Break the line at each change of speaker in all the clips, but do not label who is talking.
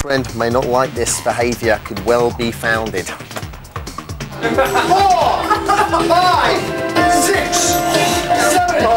friend may not like this behaviour could well be founded.
4, 5, 6, 7, 9.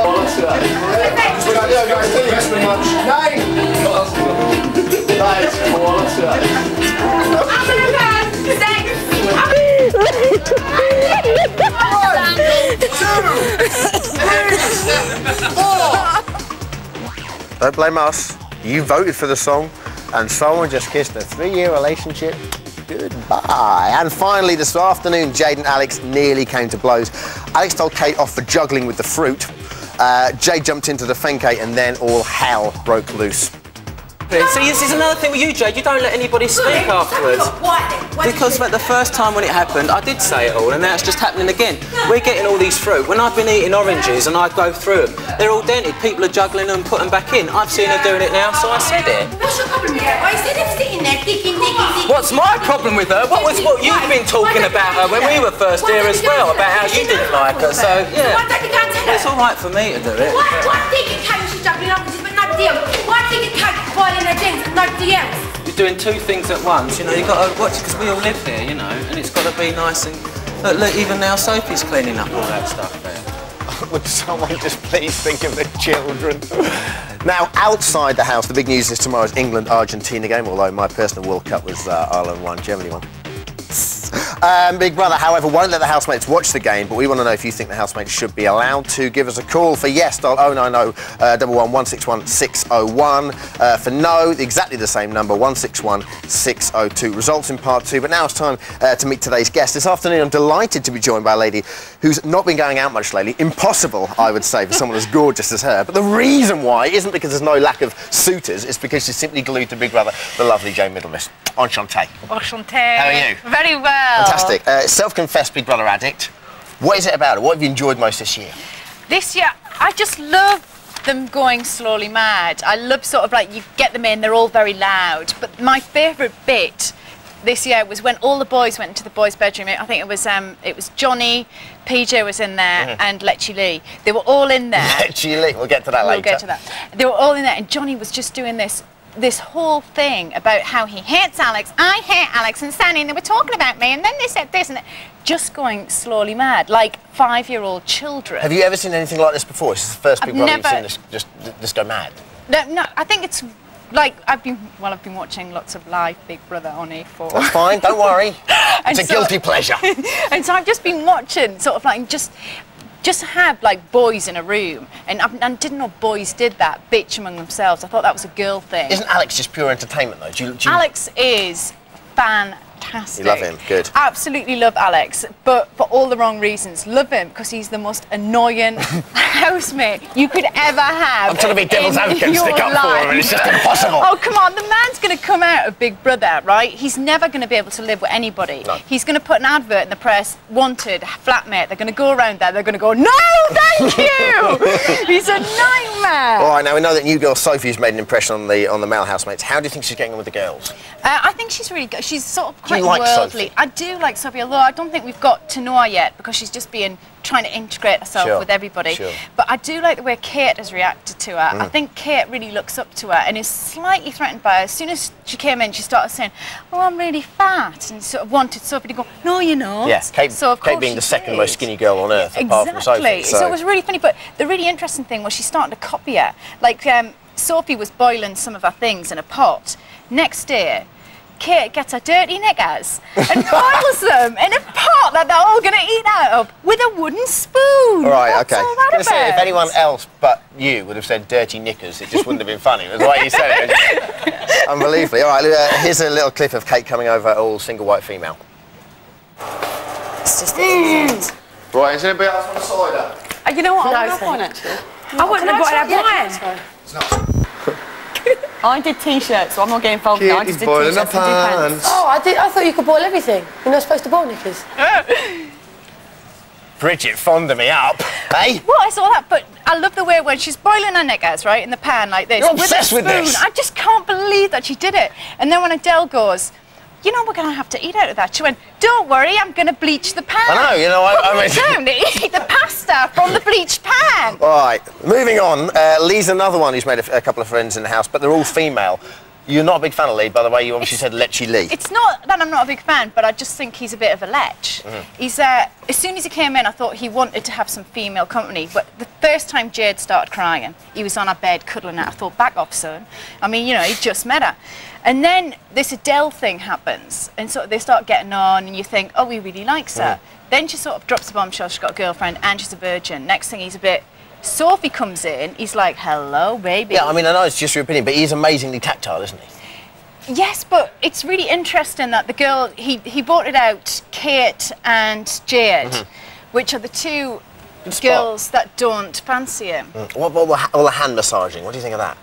Don't blame us. You voted for the song, and someone just kissed a 3-year relationship goodbye. And finally, this afternoon, Jade and Alex nearly came to blows. Alex told Kate off for juggling with the fruit. Jade jumped in to defend Kate, and then all hell broke loose.
See, this is another thing with you, Jade. You don't let anybody speak afterwards. Because like, the first time when it happened, I did say it all, and now it's just happening again. We're getting all these fruit. When I've been eating oranges and I go through them, they're all dented. People are juggling them, putting them back in. I've seen her doing it now, so I said it.
What's your problem with her? Why is she sitting there digging?
What's my problem with her? What you've been talking about her when we were first here as well, about how you didn't like her, so yeah.
Why don't you go and tell her?
It's all right for me to do it.
Why digging Kate when she's juggling oranges but nobody else? Why digging Kate boiling her jeans and nobody else?
You're doing two things at once, you know, you've got to watch it because we all live here, you know, and it's got to be nice and... Look, even now Sophie's cleaning up all that stuff there.
Would someone just please think of the children? Now, outside the house, the big news is tomorrow's England-Argentina game, although my personal World Cup was Ireland 1, Germany 1. Big Brother, however, won't let the housemates watch the game, but we want to know if you think the housemates should be allowed to. Give us a call. For yes, dial 090 11 161 601. For no, exactly the same number, 161 602. Results in part 2, but now it's time to meet today's guest. This afternoon, I'm delighted to be joined by a lady who's not been going out much lately. Impossible, I would say, for someone as gorgeous as her. But the reason why isn't because there's no lack of suitors, it's because she's simply glued to Big Brother, the lovely Jane Middlemiss. Enchanté.
Enchanté.
How are you?
Very well.
Fantastic. Self-confessed Big Brother addict. What is it about it? What have you enjoyed most this year?
This year, I just love them going slowly mad. I love sort of like you get them in, they're all very loud. But my favourite bit this year was when all the boys went into the boys' bedroom. I think it was Johnny, PJ was in there, and Lecce Lee. They were all in there.
Lecce Lee, we'll get to that later.
We'll get to that. They were all in there, and Johnny was just doing this whole thing about how he hates Alex, I hate Alex and Sandy, and they were talking about me, and then they said this and that. Just going slowly mad, like 5-year-old children.
Have you ever seen anything like this before? This is the first Big Brother you've seen this go mad?
No, I think it's like I've been watching lots of live Big Brother on A4.
That's fine, don't worry. It's a guilty pleasure.
And so I've just been watching, sort of like just have like boys in a room, and I didn't know boys did that, bitch among themselves. I thought that was a girl thing.
Isn't Alex just pure entertainment though? Do you...
Alex is fantastic.
You love him, good.
Absolutely love Alex, but for all the wrong reasons. Love him because he's the most annoying housemate you could ever have.
I'm trying to be devil's advocate and stick up for him, and it's just impossible.
Oh, come on, the man's going to come out of Big Brother, right? He's never going to be able to live with anybody.
No.
He's going to put an advert in the press, wanted, flatmate. They're going to go around there, they're going to go, no, thank you! He's a nightmare.
All right, now we know that new girl Sophie's made an impression on the male housemates. How do you think she's getting on with the girls?
I think she's really good. She's sort of quite
like
worldly.
Sophie?
I do like Sophie, although I don't think we've got to know her yet because she's just trying to integrate herself with everybody.
Sure.
But I do like the way Kate has reacted to her. I think Kate really looks up to her and is slightly threatened by her. As soon as she came in, she started saying, oh, I'm really fat, and sort of wanted Sophie to go, no, you're not.
Yeah, Kate,
so of
Kate being the second most skinny girl on earth, apart from
Exactly.
Sophie.
So it was really funny, but the really interesting thing was she's starting to copy her. Like, Sophie was boiling some of her things in a pot. Next day, Kate gets her dirty knickers and boils them in a pot that they're all going to eat out of with a wooden spoon.
All right,
What's
okay.
all that about?
If anyone else but you would have said dirty knickers, it just wouldn't have been funny. It was the way you said it. Unbelievably. All right, here's a little clip of Kate coming over, all single white female.
It's just innocent.
Right, is anybody else on cider?
You know what?
No,
I want one actually. I wouldn't
Can
have
I
got that
try?
wine.
It's not.
I did t-shirts, so I'm not getting involved now. I just did
boiling
t-shirts
her
and do
pants.
pants.
Oh, I thought you could boil everything. You're not supposed to boil knickers.
Bridget fonded me up, hey?
Well, I saw that, but I love the way when she's boiling her knickers, right, in the pan like this.
You're obsessed with this.
I just can't believe that she did it. And then when Adele goes, you know, we're going to have to eat out of that. She went, don't worry, I'm going to bleach the pan.
I know, you know, I mean...
Down to eat the pasta from the bleached pan.
All right, moving on. Lee's another one who's made a couple of friends in the house, but they're all female. You're not a big fan of Lee, by the way. You obviously said Lechy Lee.
It's not that I'm not a big fan, but I just think he's a bit of a lech. He's as soon as he came in, I thought he wanted to have some female company. But the first time Jade started crying, he was on her bed cuddling her. I thought, back off, son. I mean, you know, he just met her. And then this Adele thing happens, and so they start getting on, and you think, oh, he really likes her. Then she sort of drops the bombshell. She's got a girlfriend, and she's a virgin. Next thing, he's a bit. Sophie comes in, he's like, hello, baby.
Yeah, I mean, I know it's just your opinion, but he's amazingly tactile, isn't he?
Yes, but it's really interesting that the girl, he voted out Kate and Jade, which are the two girls that don't fancy him.
What about all the hand massaging? What do you think of that?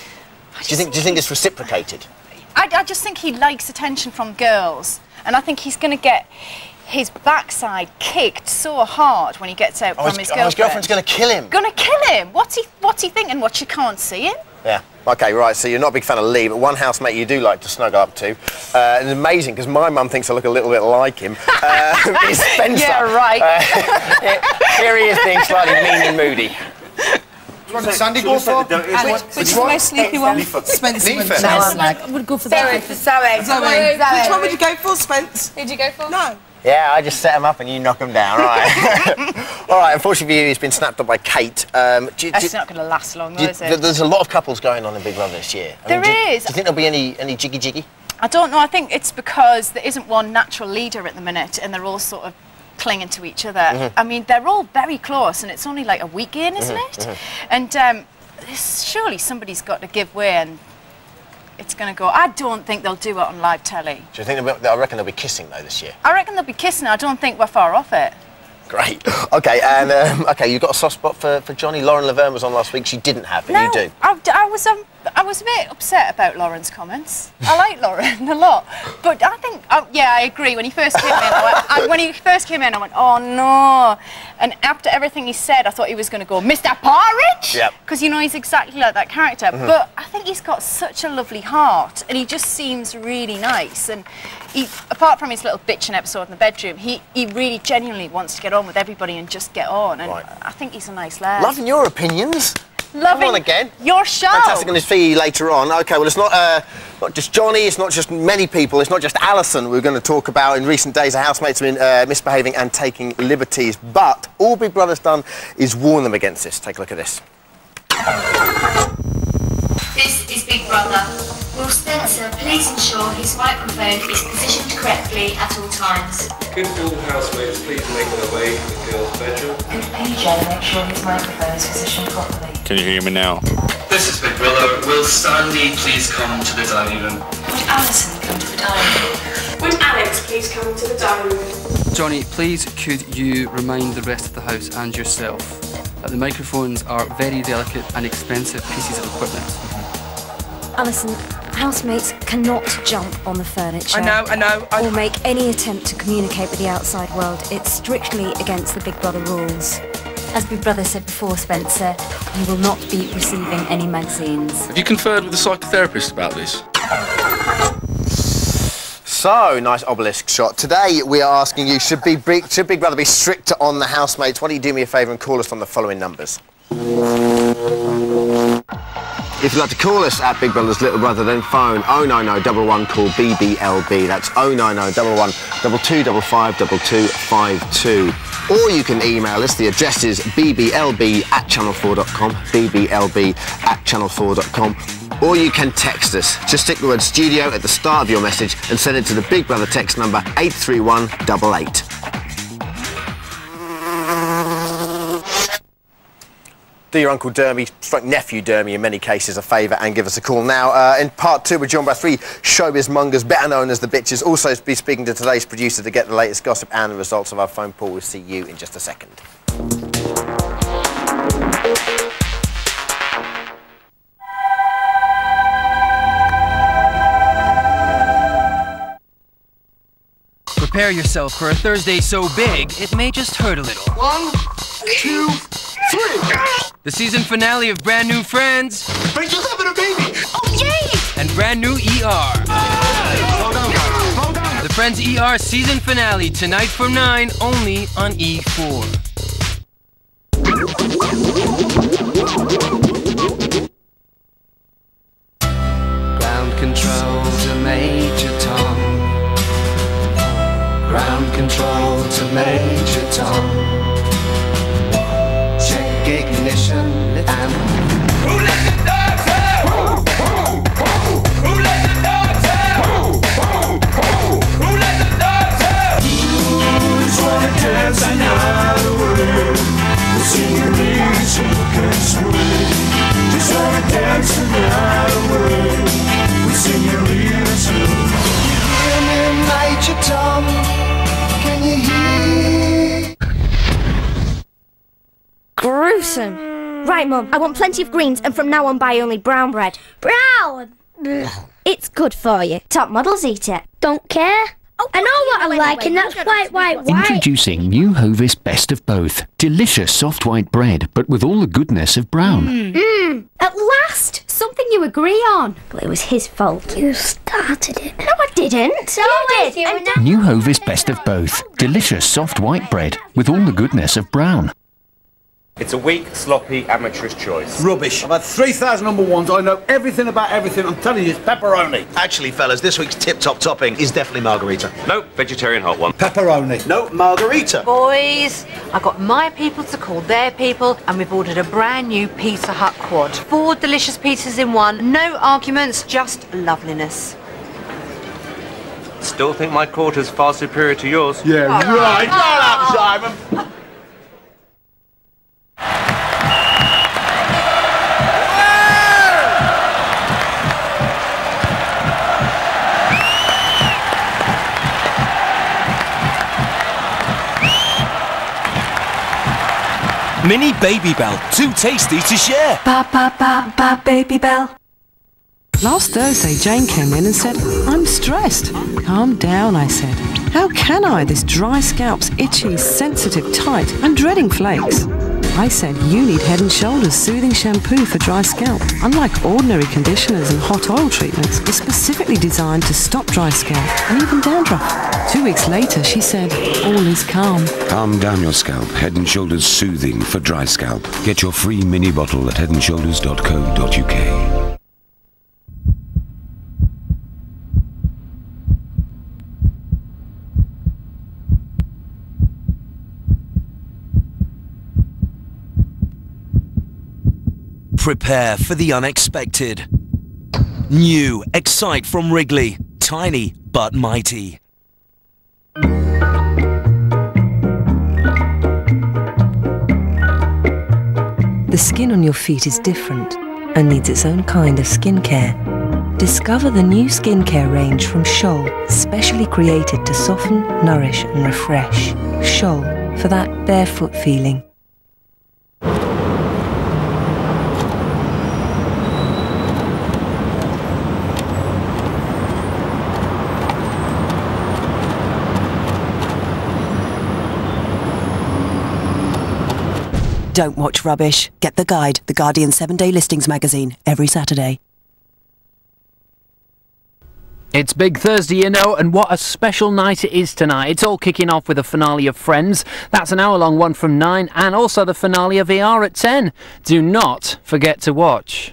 Do you think it's reciprocated?
I just think he likes attention from girls, and I think he's going to get his backside kicked so hard when he gets out from his girlfriend.
His girlfriend's going to kill him.
Going to kill him? What's he thinking? What, she can't see him?
Yeah. OK, right, so you're not a big fan of Lee, but one housemate you do like to snuggle up to, and it's amazing, because my mum thinks I look a little bit like him, is Spencer.
Yeah, right.
Here he is being slightly mean and moody.
What did Sandy go for?
Which is the most sleepy one? Spencer.
I would go for that.
Which one would you go for, Spence?
Who'd you go for?
No.
Yeah, I just set him up and you knock him down, right? All right, unfortunately for you, he's been snapped up by Kate.
That's not going to last long, though, is it?
There's a lot of couples going on in Big Brother this year.
There is.
Do you think there'll be any jiggy-jiggy?
I don't know. I think it's because there isn't one natural leader at the minute, and they're all sort of clinging to each other. I mean, they're all very close, and it's only like a week in, isn't it? And surely somebody's got to give way, and it's going to go. I don't think they'll do it on live telly.
Do you think I reckon they'll be kissing, though, this year?
I reckon they'll be kissing. I don't think we're far off it.
Great. OK, and OK, you've got a soft spot for Johnny. Lauren Laverne was on last week. She didn't have, but you do.
I was a bit upset about Lauren's comments. I like Lauren a lot, but I think, yeah, I agree. When he first came in, I went, oh no. And after everything he said, I thought he was going to go, Mr. Porridge, because you know he's exactly like that character. But I think he's got such a lovely heart, and he just seems really nice. And he, apart from his little bitching episode in the bedroom, he really genuinely wants to get on with everybody and just get on. And I think he's a nice lad.
Loving your opinions.
Loving
Come on again.
Your show.
Fantastic on his fee later on. OK, well, it's not just Johnny, it's not just many people, it's not just Alison we're going to talk about. In recent days, our housemates have been misbehaving and taking liberties, but all Big Brother's done is warn them against this. Take a look at this.
This is Big Brother. Will Spencer please ensure his microphone is positioned correctly at all times?
Could all housemates please make their way to the girls' bedroom?
Could PJ make sure his microphone is positioned properly?
Can you hear me now?
This is Big Brother. Will Sandy please come to the dining room?
Would Alison come to the dining room?
Would Alex please come to the dining room?
Johnny, please could you remind the rest of the house and yourself that the microphones are very delicate and expensive pieces of equipment.
Alison, housemates cannot jump on the furniture.
I know.
Or make any attempt to communicate with the outside world. It's strictly against the Big Brother rules. As Big Brother said before, Spencer, you will not be receiving any magazines.
Have you conferred with the psychotherapist about this?
So, nice obelisk shot. Today, we are asking you, should Big Brother be stricter on the housemates? Why don't you do me a favour and call us on the following numbers? If you'd like to call us at Big Brother's Little Brother, then phone 090 11 call BBLB. That's 090 11 2255 2252. Or you can email us. The address is bblb@channel4.com, bblb@channel4.com. Or you can text us. Just stick the word studio at the start of your message and send it to the Big Brother text number 83188. Do your Uncle Dermy, stroke nephew Dermy in many cases, a favour and give us a call now. In part 2, we're joined by 3 showbiz mongers, better known as the Bitches. Also be speaking to today's producer to get the latest gossip and the results of our phone poll. We'll see you in just a second.
Prepare yourself for a Thursday so big, it may just hurt a little.
1, 2, 3.
The season finale of Brand New Friends.
Rachel's having a baby.
Oh, yay!
And Brand New ER. The Friends ER season finale tonight from 9, only on E4.
Ground control to Major Tom. Ground control to Major Tom. Check ignition and... Who let the dogs out? Who let the dogs out? Who let the dogs out? Who's wanna dance another way? The senioritas look and sway. Just wanna dance another way. The senioritas look. You hear me, Major Tom? Can you hear?
Gruesome. Right, Mum, I want plenty of greens and from now on buy only brown bread.
Brown!
It's good for you. Top models eat it.
Don't care. I know what I like, and that's white.
Introducing new Hovis Best of Both. Delicious soft white bread, but with all the goodness of brown.
At last! Something you agree on. But it was his fault.
You started it.
No, I didn't. You did.
New Hovis Best of Both. Delicious soft white bread, with all the goodness of brown.
It's a weak, sloppy, amateurish choice.
Rubbish. I've had 3,000 number ones. I know everything about everything. I'm telling you, it's pepperoni.
Actually, fellas, this week's tip-top topping is definitely margarita.
No, vegetarian hot one.
Pepperoni.
No, margarita.
Boys, I got my people to call their people, and we've ordered a brand new Pizza Hut quad. 4 delicious pizzas in one. No arguments, just loveliness.
Still think my quarter's far superior to yours.
Yeah, right. Shut up, Simon.
Mini Babybel, too tasty to share.
Ba ba ba ba Babybel. Last Thursday, Jane came in and said, "I'm stressed." "Calm down," I said. "How can I? This dry scalp's itchy, sensitive, tight. I'm dreading flakes." I said, "You need Head & Shoulders soothing shampoo for dry scalp. Unlike ordinary conditioners and hot oil treatments, it's specifically designed to stop dry scalp and even dandruff." 2 weeks later, she said, "All is calm."
Calm down your scalp. Head & Shoulders Soothing for dry scalp. Get your free mini bottle at headandshoulders.co.uk.
Prepare for the unexpected. New Excite from Wrigley. Tiny but mighty.
The skin on your feet is different and needs its own kind of skincare. Discover the new skincare range from Scholl, specially created to soften, nourish and refresh. Scholl, for that barefoot feeling.
Don't watch rubbish. Get The Guide, The Guardian 7-day listings magazine, every Saturday.
It's Big Thursday, you know, and what a special night it is tonight. It's all kicking off with the finale of Friends. That's an hour-long one from 9, and also the finale of ER at 10. Do not forget to watch.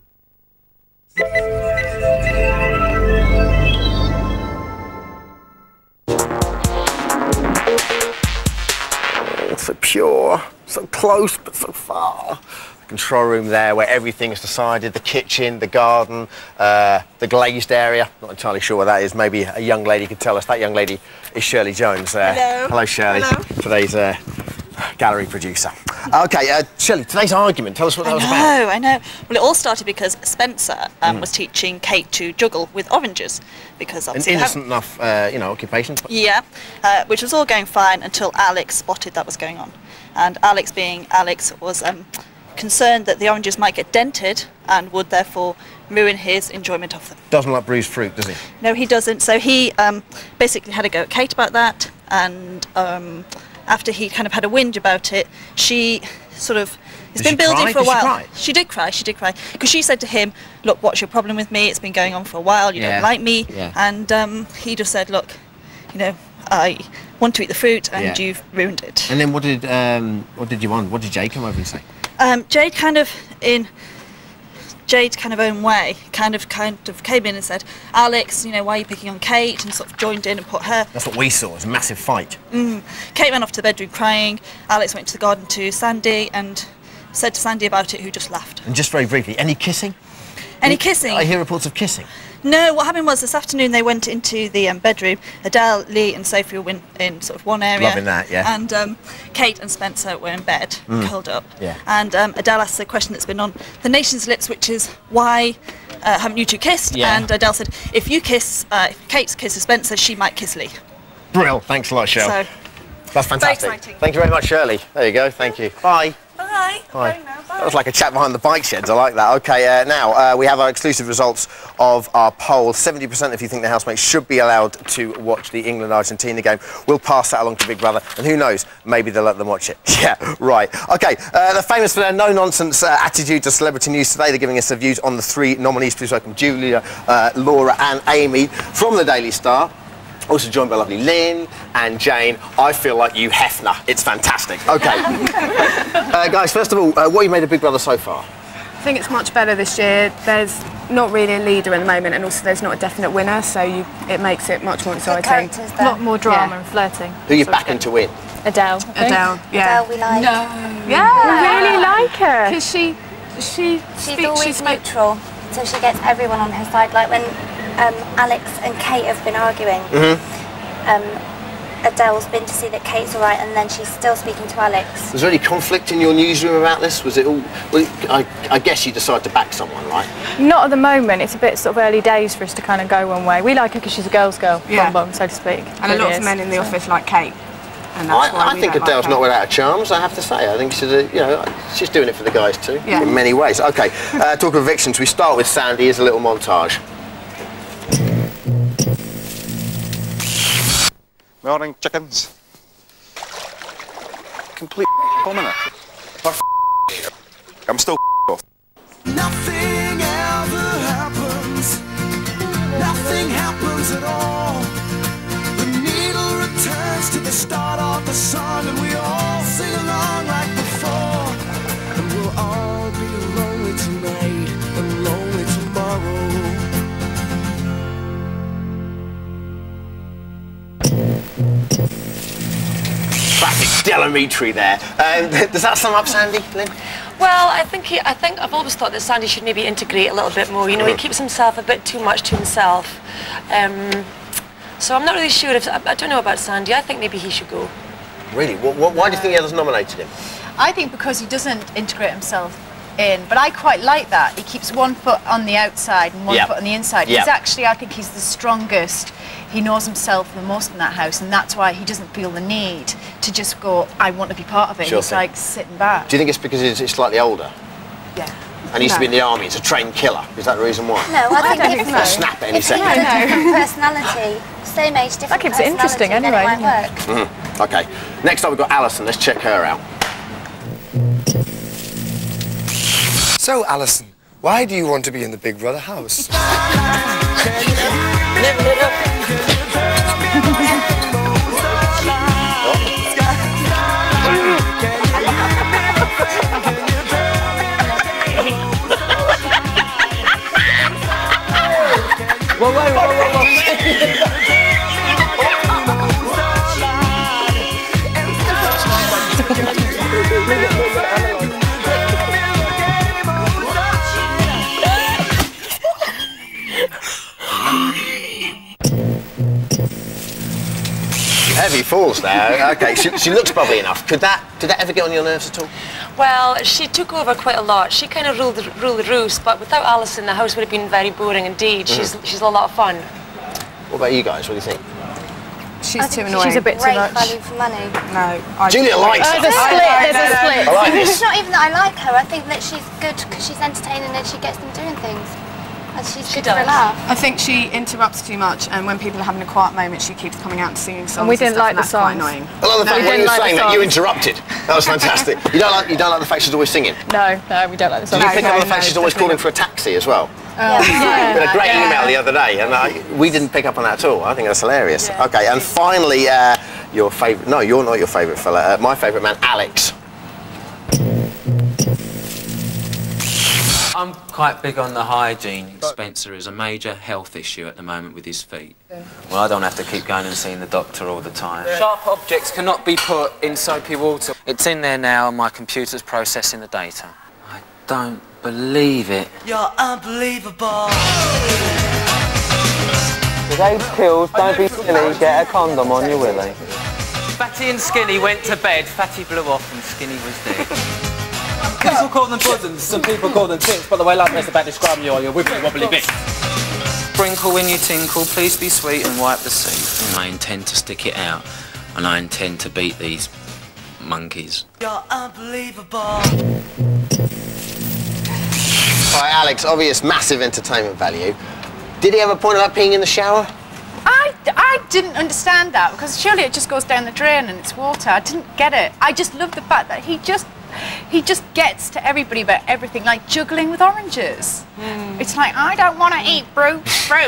So pure, so close but so far. The control room there where everything is decided, the kitchen, the garden, the glazed area. Not entirely sure what that is. Maybe a young lady could tell us. That young lady is Shirley Jones.
Hello.
Hello, Shirley.
Hello.
Today's gallery producer. Okay, Shirley, today's argument. Tell us what that was about.
I know. Well, it all started because Spencer was teaching Kate to juggle with oranges. Because
An
obviously
innocent enough, occupation.
Yeah, which was all going fine until Alex spotted that was going on. And Alex, being Alex, was concerned that the oranges might get dented and would therefore ruin his enjoyment of them.
Doesn't like bruised fruit, does he?
No, he doesn't. So he basically had a go at Kate about that, and after he kind of had a whinge about it, she sort of... It's been building for a while. She did cry, because she said to him, "Look, what's your problem with me? It's been going on for a while, you don't like me."
Yeah.
And he just said, "Look, I want to eat the fruit and you've ruined it."
And then what did you want? What did Jay come over and say?
Jade kind of, in Jade's kind of own way, kind of came in and said, Alex, you know, why are you picking on Kate? And sort of joined in and put her.
That's what we saw, it was a massive fight.
Kate went off to the bedroom crying. Alex went to the garden to Sandy and said to Sandy about it, who just laughed.
And just very briefly, any kissing?
Any kissing?
I hear reports of kissing.
No, what happened was this afternoon they went into the bedroom. Adele, Lee and Sophie were in sort of one area.
Loving that, yeah.
And Kate and Spencer were in bed, curled up.
Yeah.
And Adele asked the question that's been on the nation's lips, which is, why haven't you two kissed?
Yeah.
And Adele said, if you kiss, if Kate kisses Spencer, she might kiss Lee.
Brill, thanks a lot, Shell.
So,
that's fantastic.
very exciting.
Thank you very much, Shirley. There you go, thank you. Bye.
Bye.
Hi. That was like a chat behind the bike sheds. I like that. Okay, now we have our exclusive results of our poll. 70% if you think the housemates should be allowed to watch the England-Argentina game. We'll pass that along to Big Brother, and who knows, maybe they'll let them watch it. Yeah, right. Okay, they're famous for their no-nonsense attitude to celebrity news today. They're giving us their views on the 3 nominees. Please welcome Julia, Laura and Amy from the Daily Star. Also joined by lovely Lynn and Jane. I feel like you Hefner. It's fantastic. Okay. Guys, first of all, what have you made of Big Brother so far?
I think it's much better this year. There's not really a leader at the moment, and also there's not a definite winner, so it makes it much more exciting.
A lot more drama and flirting.
Who are you backing to win?
Adele.
Adele, yeah.
Adele, we like.
No.
Yeah. We really like her.
Because
she's always neutral, so she gets everyone on her side. Like when Alex and Kate have been arguing, Adele's been to see that Kate's all right, and then she's still speaking to Alex.
Was there any conflict in your newsroom about this? Was it all... Well, I guess you decided to back someone, right?
Not at the moment. It's a bit sort of early days for us to kind of go one way. We like her because she's a girl's girl, bum, so to speak.
And a lot of men in the office like Kate. And that's why
I think Adele's not without her charms, I have to say. I think she's, she's doing it for the guys too, in many ways. Okay, talk of evictions, we start with Sandy. Here's a little montage.
Morning, chickens. Complete commoner. I'm still off.
Nothing ever happens. Nothing happens at all. The needle returns to the start of the song, and we all sing along like before. And we'll all be lonely tonight and lonely tomorrow.
Classic Delamitri there. Does that sum up Sandy, Lynn?
Well, I think I've always thought that Sandy should maybe integrate a little bit more. You know, he keeps himself a bit too much to himself. So I'm not really sure if I don't know about Sandy. I think maybe he should go.
Really? Why do you think the others nominated him?
I think because he doesn't integrate himself in, but I quite like that. He keeps one foot on the outside and one foot on the inside. He's actually, I think he's the strongest. He knows himself the most in that house, and that's why he doesn't feel the need to just go, I want to be part of it. He's like sitting back.
Do you think it's because he's slightly older?
Yeah.
And he used to be in the army, he's a trained killer. Is that the reason why?
No, I think
He'll snap at any second.
different personality, same age, different That keeps it interesting personality, anyway, then it might work.
Okay, next up we've got Alison. Let's check her out.
So, Alison, why do you want to be in the Big Brother house?
Heavy falls there. Okay, she looks bubbly enough. Did that ever get on your nerves at all?
Well, she took over quite a lot. She kind of ruled the roost, but without Alison, the house would have been very boring indeed. She's a lot of fun.
What about you guys? What do you think?
She's too annoying.
She's a bit too much. Value for money.
No.
Julia likes her.
There's a split. There's a split.
I like this.
It's not even that I like her. I think that she's good because she's entertaining and she gets them doing things. And she's good for a laugh.
I think she interrupts too much, and when people are having a quiet moment, she keeps coming out and singing songs.
And we didn't like the
that's quite
songs.
annoying.
I love the fact when you were saying that you interrupted. That was fantastic. You don't like the fact she's always singing?
No, we don't like the songs.
Did you pick up on the fact she's always calling for a taxi as well?
Yeah.
Been a great email the other day, and we didn't pick up on that at all. I think that's hilarious. Yeah. Okay, and finally, your favourite... No, you're not your favourite fella. My favourite man, Alex.
I'm
quite big on the hygiene. Spencer has a major health issue at the moment with his feet. Well, I don't have to keep going and seeing the doctor all the time. Sharp objects cannot be put in soapy water. It's in there now and my computer's processing the data. I don't believe it.
You're unbelievable.
With AIDS pills, don't be silly, get a condom on your willy. Fatty and Skinny went to bed, Fatty blew off and Skinny was dead.
People call them bosoms, some people call them tits, but the way like this about describing you are your wibbly wobbly bit.
Sprinkle when you tinkle, please be sweet and wipe the seat. And I intend to stick it out, and I intend to beat these monkeys.
You're unbelievable.
Right, Alex, obvious massive entertainment value. Did he have a point about peeing in the shower?
I didn't understand that, because surely it just goes down the drain and it's water. I didn't get it. I just love the fact that he just gets to everybody about everything, like juggling with oranges. It's like, I don't want to eat fruit.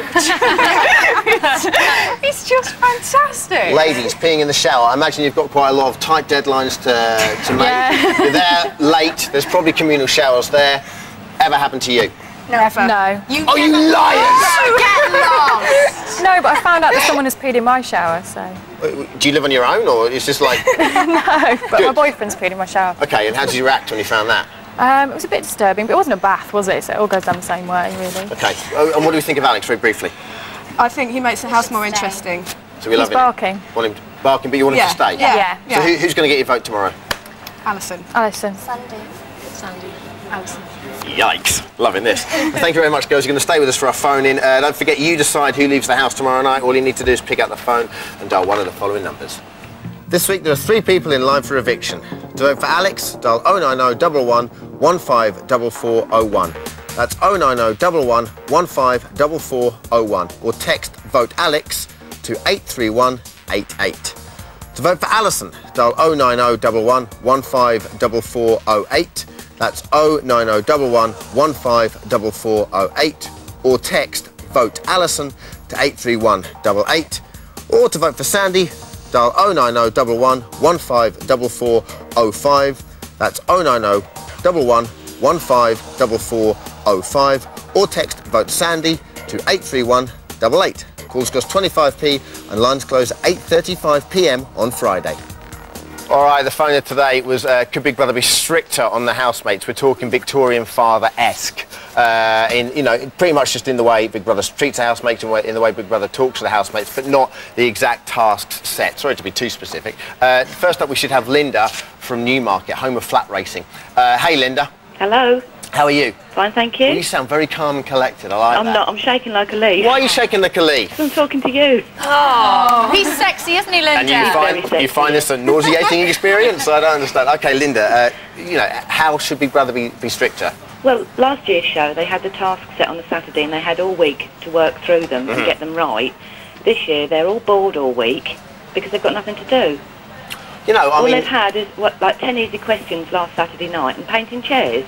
It's just fantastic.
Ladies, peeing in the shower. I imagine you've got quite a lot of tight deadlines to make.
Yeah.
You're there late. There's probably communal showers there. Ever happened to you?
Never. No.
You liars!
Get lost! No, but I found out that someone has peed in my shower, so...
Do you live on your own, or it's just like...
No, but my boyfriend's peed in my shower.
OK, and how did you react when you found that?
It was a bit disturbing, but it wasn't a bath, was it? So it all goes down the same way, really.
OK, and what do we think of Alex, very briefly?
I think he makes the house more interesting.
So we love
He's barking.
Want him barking, but you want him to stay?
Yeah.
So who's going to get your vote tomorrow?
Alison.
Sandy.
Alison.
Yikes, loving this. Thank you very much, girls. You're going to stay with us for our phone-in. Don't forget, you decide who leaves the house tomorrow night. All you need to do is pick up the phone and dial one of the following numbers. This week, there are 3 people in line for eviction. To vote for Alex, dial 090 11 154401. That's 090 11 154401. Or text VOTE ALEX to 83188. To vote for Alison, dial 090 11 154408. That's 090 11 154408. Or text VOTE Alison to 83188. Or to vote for Sandy, dial 090 11 154405. That's 090 11 154405. Or text VOTE Sandy to 83188. Calls cost 25p and lines close at 8:35 p.m. on Friday. All right, the phone today was, could Big Brother be stricter on the housemates? We're talking Victorian father-esque, pretty much just in the way Big Brother treats the housemates and in the way Big Brother talks to the housemates, but not the exact tasks set. Sorry to be too specific. First up, we should have Linda from Newmarket, home of flat racing. Hey, Linda.
Hello.
How are you?
Fine, thank you.
Well, you sound very calm and collected. I like that.
I'm not. I'm shaking like a leaf.
Why are you shaking like a leaf?
I'm talking to you.
Oh, he's sexy, isn't he, Linda?
And you find this a nauseating experience? I don't understand. OK, Linda, how should Big Brother be stricter?
Well, last year's show, they had the tasks set on the Saturday and they had all week to work through them and get them right. This year, they're all bored all week because they've got nothing to do. All they've had is, like 10 easy questions last Saturday night and painting chairs.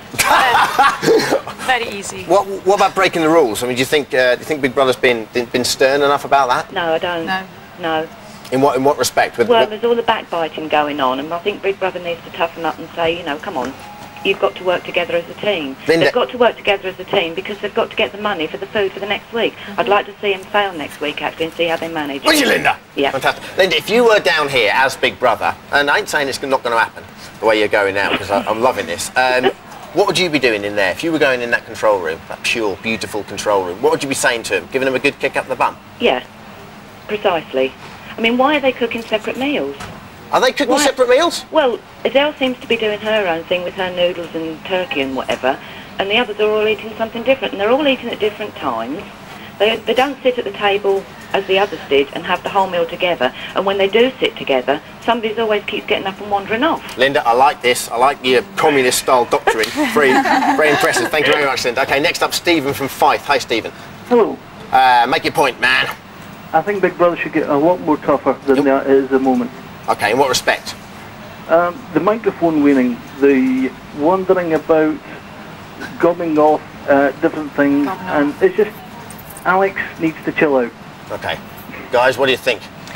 Very easy.
What about breaking the rules? I mean, do you think Big Brother's been stern enough about that?
No, I don't. No.
In what respect?
Well, there's all the backbiting going on, and I think Big Brother needs to toughen up and say, come on, you've got to work together as a team.
Linda.
They've got to work together as a team because they've got to get the money for the food for the next week. I'd like to see them fail next week, actually, and see how they manage.
Would you, Linda?
Yeah.
Fantastic. Linda, if you were down here as Big Brother, and I ain't saying it's not going to happen the way you're going now, because I'm loving this, what would you be doing in there? If you were going in that control room, that pure, beautiful control room, what would you be saying to him? Giving him a good kick up the bum?
Yeah, precisely. I mean, why are they cooking separate meals?
Are they cooking separate meals?
Well, Adele seems to be doing her own thing with her noodles and turkey and whatever, and the others are all eating something different, and they're all eating at different times. They don't sit at the table as the others did and have the whole meal together, and when they do sit together, somebody always keeps getting up and wandering off.
Linda, I like this. I like your communist-style doctrine. Very impressive. Thank you very much, Linda. OK, next up, Stephen from Fife. Hi, Stephen.
Hello.
Make your point, man.
I think Big Brother should get a lot more tougher than that is at the moment.
OK, in what respect?
The microphone wearing, the wandering about, gobbing off different things, and it's just, Alex needs to chill out.
OK. Guys, what do you think?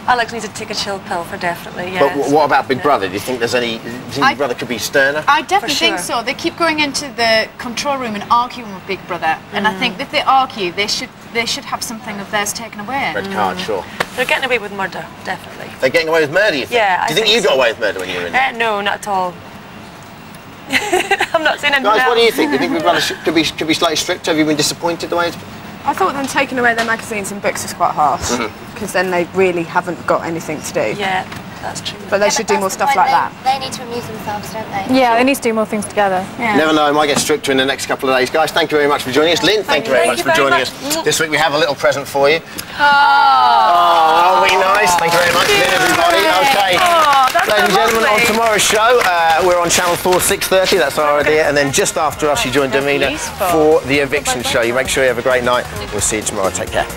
Alex needs to take a chill pill for definitely, yeah.
But what about Big Brother? Do you think there's any... Do you think Big Brother could be sterner?
I definitely think so. They keep going into the control room and arguing with Big Brother, and I think if they argue, they should have something of theirs taken away.
Red card, sure.
They're getting away with murder, definitely.
They're getting away with murder, you think?
Yeah,
Do you think you got away with murder when you were in there?
No, not at all. I'm not saying anything
Guys,
else.
what do you think? Do you think Big Brother could be slightly stricter? Have you been disappointed the way it's...
I thought them taking away their magazines and books was quite harsh, because then they really haven't got anything to do.
Yeah, that's true.
But they should do more stuff like that.
They need to amuse themselves, don't they?
Yeah, they need to do more things together.
You never know, it might get stricter in the next couple of days. Guys, thank you very much for joining us. Lynn, thank you very much for joining us. This week we have a little present for you.
Oh,
aren't we nice? Thank you very much, Lynn, everybody. Okay. Ladies and gentlemen, on tomorrow's show, we're on Channel 4, 6:30, that's our idea, and then just after us, you join Davina for the eviction show. You make sure you have a great night. We'll see you tomorrow. Take care.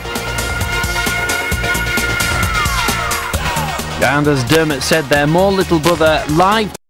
And as Dermot said there, more Little Brother live.